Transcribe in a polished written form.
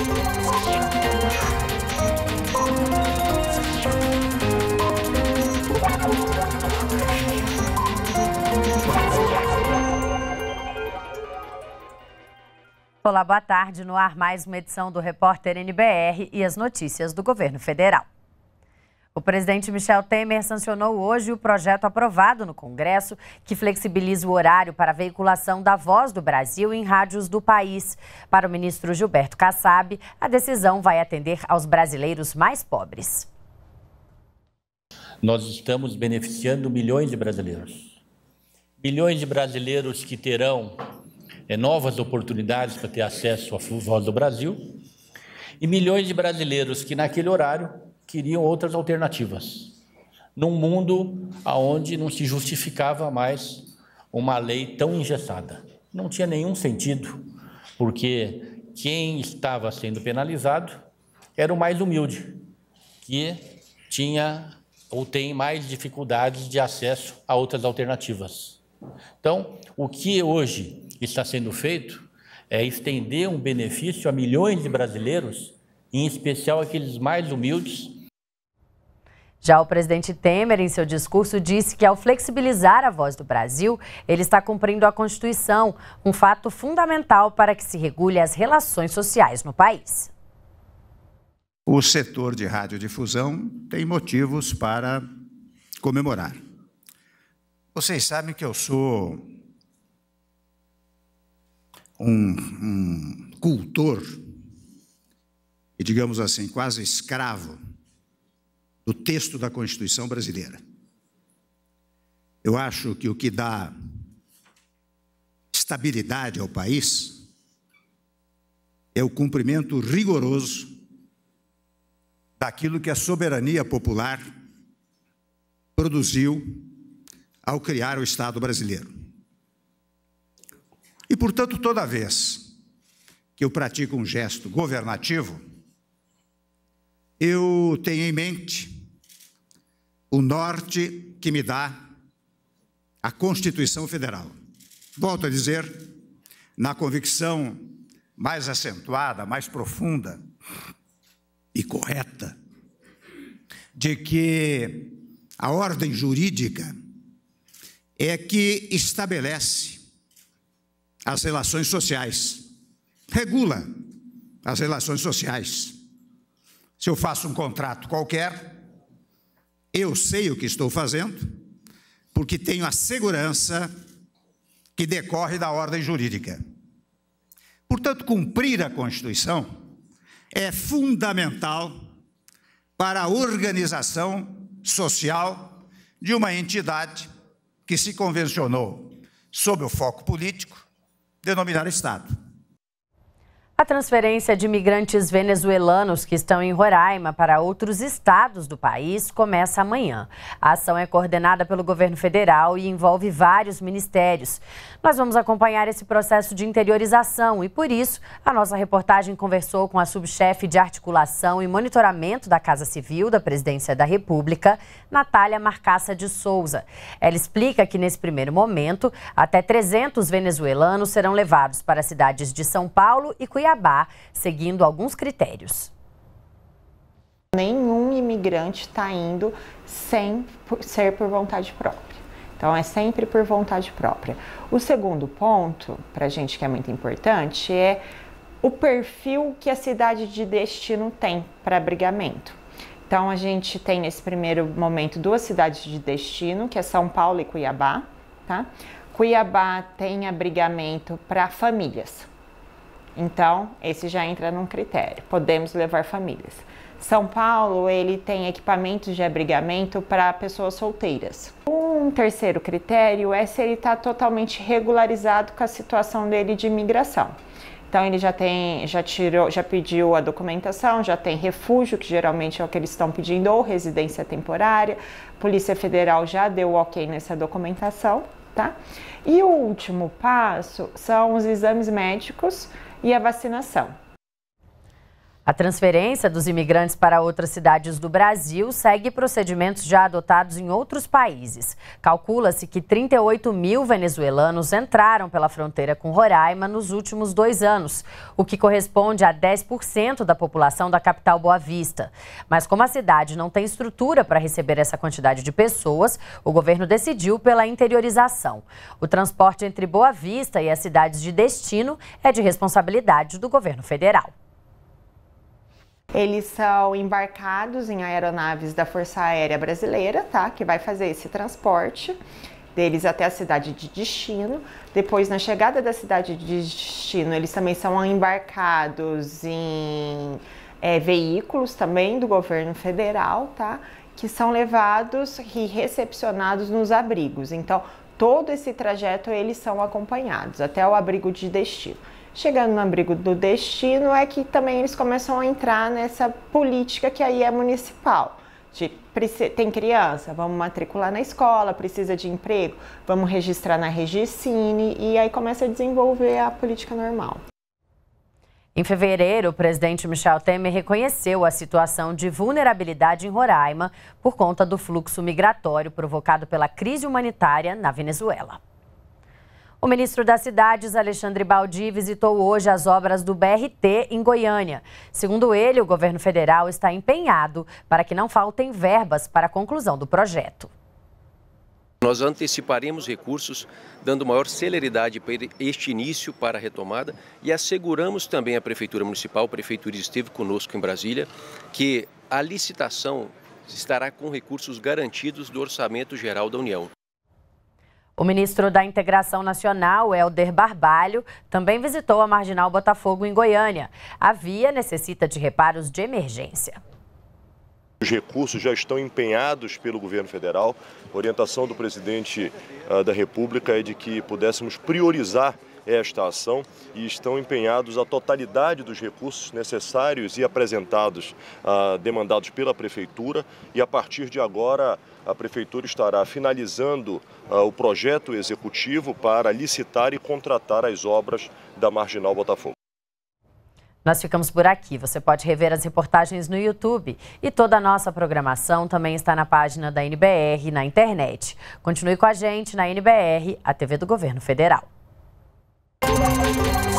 Olá, boa tarde. No ar, mais uma edição do Repórter NBR e as notícias do governo federal. O presidente Michel Temer sancionou hoje o projeto aprovado no Congresso que flexibiliza o horário para a veiculação da Voz do Brasil em rádios do país. Para o ministro Gilberto Kassab, a decisão vai atender aos brasileiros mais pobres. Nós estamos beneficiando milhões de brasileiros. Milhões de brasileiros que terão novas oportunidades para ter acesso à Voz do Brasil e milhões de brasileiros que naquele horário queriam outras alternativas, num mundo onde não se justificava mais uma lei tão engessada. Não tinha nenhum sentido, porque quem estava sendo penalizado era o mais humilde, que tinha ou tem mais dificuldades de acesso a outras alternativas. Então, o que hoje está sendo feito é estender um benefício a milhões de brasileiros, em especial aqueles mais humildes. Já o presidente Temer, em seu discurso, disse que ao flexibilizar a Voz do Brasil, ele está cumprindo a Constituição, um fato fundamental para que se regule as relações sociais no país. O setor de radiodifusão tem motivos para comemorar. Vocês sabem que eu sou um cultor e, digamos assim, quase escravo do texto da Constituição brasileira. Eu acho que o que dá estabilidade ao país é o cumprimento rigoroso daquilo que a soberania popular produziu ao criar o Estado brasileiro. E, portanto, toda vez que eu pratico um gesto governativo, eu tenho em mente o norte que me dá a Constituição Federal. Volto a dizer, na convicção mais acentuada, mais profunda e correta, de que a ordem jurídica é que estabelece as relações sociais, regula as relações sociais. Se eu faço um contrato qualquer, eu sei o que estou fazendo, porque tenho a segurança que decorre da ordem jurídica. Portanto, cumprir a Constituição é fundamental para a organização social de uma entidade que se convencionou, sob o foco político, denominar Estado. A transferência de imigrantes venezuelanos que estão em Roraima para outros estados do país começa amanhã. A ação é coordenada pelo governo federal e envolve vários ministérios. Nós vamos acompanhar esse processo de interiorização e, por isso, a nossa reportagem conversou com a subchefe de articulação e monitoramento da Casa Civil da Presidência da República, Natália Marcaça de Souza. Ela explica que, nesse primeiro momento, até 300 venezuelanos serão levados para as cidades de São Paulo e Cuiabá, seguindo alguns critérios. Nenhum imigrante está indo sem ser por vontade própria. Então, é sempre por vontade própria. O segundo ponto, para a gente que é muito importante, é o perfil que a cidade de destino tem para abrigamento. Então, a gente tem nesse primeiro momento 2 cidades de destino, que é São Paulo e Cuiabá, tá? Cuiabá tem abrigamento para famílias. Então, esse já entra num critério, podemos levar famílias. São Paulo, ele tem equipamentos de abrigamento para pessoas solteiras. Um terceiro critério é se ele está totalmente regularizado com a situação dele de imigração. Então, ele já pediu a documentação, já tem refúgio, que geralmente é o que eles estão pedindo, ou residência temporária. A Polícia Federal já deu o ok nessa documentação, tá? E o último passo são os exames médicos e a vacinação. A transferência dos imigrantes para outras cidades do Brasil segue procedimentos já adotados em outros países. Calcula-se que 38 mil venezuelanos entraram pela fronteira com Roraima nos últimos 2 anos, o que corresponde a 10% da população da capital Boa Vista. Mas como a cidade não tem estrutura para receber essa quantidade de pessoas, o governo decidiu pela interiorização. O transporte entre Boa Vista e as cidades de destino é de responsabilidade do governo federal. Eles são embarcados em aeronaves da Força Aérea Brasileira, tá? Que vai fazer esse transporte deles até a cidade de destino. Depois, na chegada da cidade de destino, eles também são embarcados em veículos também do governo federal, tá? Que são levados e recepcionados nos abrigos. Então, todo esse trajeto eles são acompanhados até o abrigo de destino. Chegando no abrigo do destino é que também eles começam a entrar nessa política que aí é municipal. Tem criança, vamos matricular na escola, precisa de emprego, vamos registrar na Regicine e aí começa a desenvolver a política normal. Em fevereiro, o presidente Michel Temer reconheceu a situação de vulnerabilidade em Roraima por conta do fluxo migratório provocado pela crise humanitária na Venezuela. O ministro das Cidades, Alexandre Baldi, visitou hoje as obras do BRT em Goiânia. Segundo ele, o governo federal está empenhado para que não faltem verbas para a conclusão do projeto. Nós anteciparemos recursos, dando maior celeridade para este início para a retomada e asseguramos também à Prefeitura Municipal, a Prefeitura esteve conosco em Brasília, que a licitação estará com recursos garantidos do Orçamento Geral da União. O ministro da Integração Nacional, Helder Barbalho, também visitou a Marginal Botafogo em Goiânia. A via necessita de reparos de emergência. Os recursos já estão empenhados pelo governo federal. A orientação do presidente da República é de que pudéssemos priorizar esta ação e estão empenhados a totalidade dos recursos necessários e apresentados, demandados pela Prefeitura, e a partir de agora a Prefeitura estará finalizando o projeto executivo para licitar e contratar as obras da Marginal Botafogo. Nós ficamos por aqui. Você pode rever as reportagens no YouTube e toda a nossa programação também está na página da NBR na internet. Continue com a gente na NBR, a TV do Governo Federal.